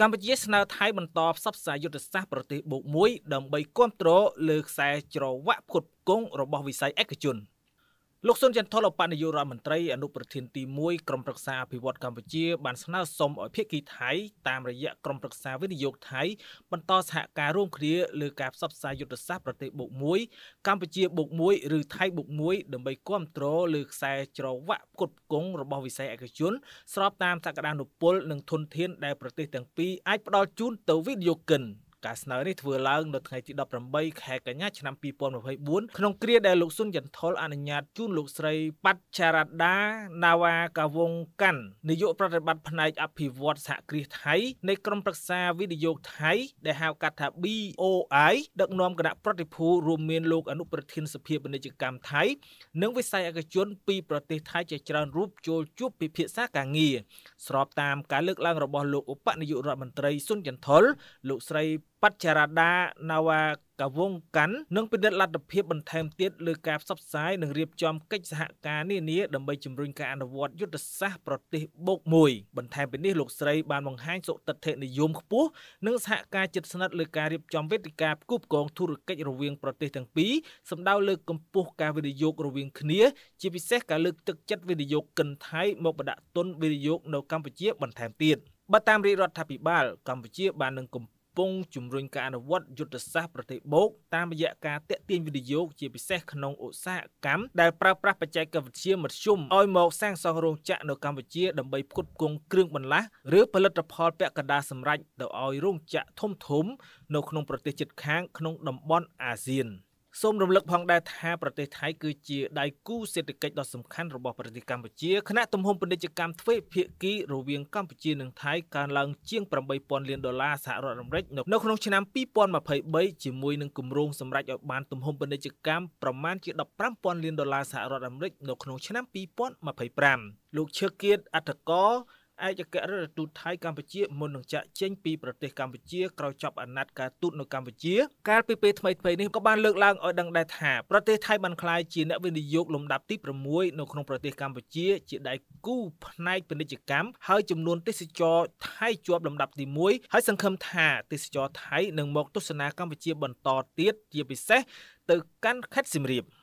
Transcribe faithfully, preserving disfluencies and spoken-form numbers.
កម្ពុជាស្នើថៃបន្តផ្សព្វផ្សាយយុទ្ធសាស្ត្រប្រទេសបូកមួយដើម្បីគាំទ្រលើខ្សែច្រវាក់ផ្គត់ផ្គង់របស់វិស័យឯកជនលោកសុនចន្ទថុលឧបនាយករដ្ឋមន្ត្រីអនុប្រធានទីមួយក្រុមប្រឹក្សាអភិវឌ្ឍកម្ពុជាបានស្នើសុំឲ្យភាគីថៃតាមរយៈក្រុមប្រឹក្សាវិនិយោគថៃបន្តសហការរួមគ្នាលើការផ្សព្វផ្សាយយុទ្ធសាស្ត្រប្រទេសបូកមួយកម្ពុជាបូកមួយឬថៃបូកមួយដើម្បីគាំទ្រលើខ្សែច្រវាក់ផ្គត់ផ្គង់របស់វិស័យឯកជនស្របតាមសក្តានុពលនិងធនធានដែលប្រទេសទាំងពីរអាចផ្ដល់ជូនទៅវិនិយោគិនការស្នើនេះធ្វើឡើងនៅថ្ងៃទីដប់ប្រាំបីខែកញ្ញាឆ្នាំពីរពាន់ម្ភៃបួនក្នុងគ្រាដែលលោកស៊ុនចន្ទថុលអនុញ្ញាតជូនលោកស្រីបាត់ចារ៉ាដាណាវ៉ាកាវងកាន់នាយកប្រតិបត្តិផ្នែកអភិវឌ្ឍសហគ្រាសថៃនៃក្រុមប្រឹក្សាវិនិយោគថៃដែលហៅកាត់ថា ប៊ី អូ អាយ ដឹកនាំគណៈប្រតិភូរួមមានលោកអនុប្រធានសភាពាណិជ្ជកម្មថៃនិងវិស័យឯកជនពីប្រទេសថៃជាច្រើនរូបចូលជួបពិភាក្សាការងារស្របតាមការលើកឡើងរបស់លោកឧបនាយករដ្ឋមន្ត្រីស៊ុនចន្ទថុលលោកស្រីបាត់ចារ៉ាដាណាវ៉ាកាវងកាន់នឹងពិនិត្យលទ្ធភាពបន្ថែមទៀតលើការផ្សព្វផ្សាយនិងរៀបចំកិច្ចសហការនានាដើម្បីជំរុញការអនុវត្តយុទ្ធសាស្ត្រប្រទេសបូកមួយបន្ថែមពីនេះលោកស្រីបានបង្ហាញសុទិដ្ឋិនិយមខ្ពស់និងសហការជិតស្និទ្ធលើការរៀបចំវេទិកាផ្គូផ្គងធុរកិច្ចរវាងប្រទេសទាំងពីរសម្ដៅលើកម្ពស់ការវិនិយោគរវាងគ្នាជាពិសេសការលើកទឹកចិត្តវិនិយោគិនថៃមកបដាក់ទុនវិនិយោគនៅកម្ពុជាបន្ថែមទៀតបើតាមរាជរដ្ឋាភិបាលកម្ពុជាបាននឹងកំពុងជំរុញការអនុវត្តយុទ្ធសាស្ត្រប្រទេសបូកតាមរយៈការតាក់ទាញវិនិយោគជាពិសេសក្នុងឧស្សាហកម្មដែលប្រើប្រាស់បច្ចេកវិទ្យាមធ្យមឲ្យមកសាងសង់រោងចក្រនៅកម្ពុជាដើម្បីផ្គត់ផ្គង់គ្រឿងបន្លាស់ឬផលិតផលពាក់កណ្ដាលសម្រេចទៅឲ្យរោងចក្រធំធំនៅក្នុងប្រទេសជិតខាងក្នុងតំបន់អាស៊ានសូមរំលឹកផងដែរថាប្រទេសថៃគឺជាដៃគូសេដ្ឋកិច្ចដ៏សំខាន់របស់ប្រទេសកម្ពុជាខណៈទំហំពាណិជ្ជកម្មទ្វេភាគីរវាងកម្ពុជានិងថៃកើនឡើងជាងប្រាំបីពាន់លានដុល្លារសហរដ្ឋអាមេរិកនៅក្នុងឆ្នាំពីរពាន់ម្ភៃបីជាមួយនឹងគម្រោងសម្រេចឲ្យបានទំហំពាណិជ្ជកម្មប្រមាណជាដប់ប្រាំពាន់លានដុល្លារសហរដ្ឋអាមេរិកនៅក្នុងឆ្នាំពីរពាន់ម្ភៃប្រាំលោកឈើគៀតអត្តកឯកអគ្គរដ្ឋទូតថៃកម្ពុជាមុននឹងចាក់ចេញពីប្រទេសកម្ពុជាក្រោយចប់អាណត្តិការទូតនៅកម្ពុជាកាលពីពេលថ្មីៗនេះក៏បានលើកឡើងឲ្យដឹងដែរថាប្រទេសថៃបានក្លាយជាអ្នកវិនិយោគលំដាប់ទីប្រាំមួយនៅក្នុងប្រទេសកម្ពុជាជាដៃគូផ្នែកពាណិជ្ជកម្មហើយចំនួនទេសចរថៃជាប់លំដាប់ទីមួយហើយសង្ឃឹមថាទេសចរថៃនឹងមកទស្សនាកម្ពុជាបន្តទៀតជាពិសេសទៅកាន់ខេត្តសៀមរាប